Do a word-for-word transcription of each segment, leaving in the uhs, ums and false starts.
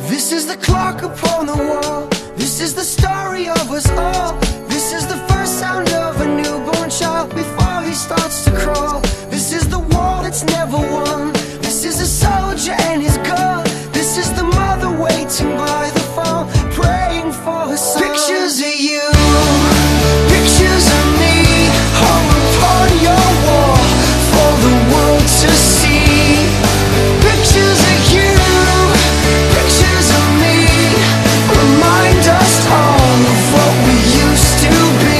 This is the clock upon the wall. This is the story of us all. This is the first sound of a newborn child before he starts to crawl. This is the war that's never won. This is a soldier and his gun. This is the mother waiting by the phone, praying for her son. Pictures of you, pictures of me, hung upon your wall for the world to see. Pictures of you, pictures of me, remind us all of what we used to be.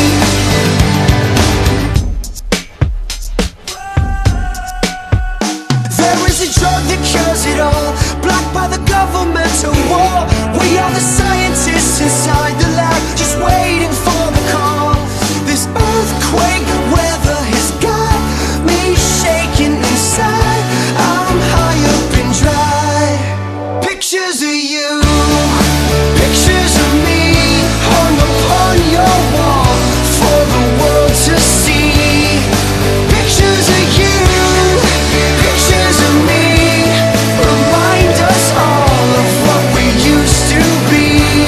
There is a drug that cures it all, blocked by the governmental war. We are the scientists inside the lab, just waiting for the call. This earthquake weather has got me shaking inside. I'm high up and dry. Pictures of you, pictures of me, hung upon your wall for the world to see. Pictures of you, pictures of me, remind us all of what we used to be.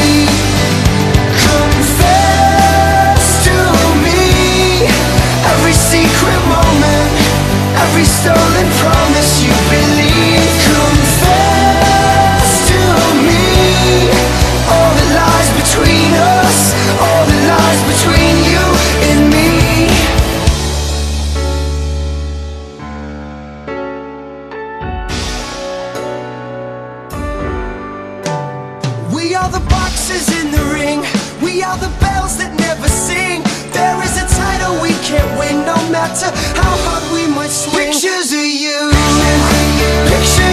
Confess to me every secret moment, every stolen promise you believe. Confess to me all the lies between us, all the lies between you and me. We are the boxes in the ring. We are the bells that never sing. There is a title we can't win, no matter how hard we might swing. Pictures of you, pictures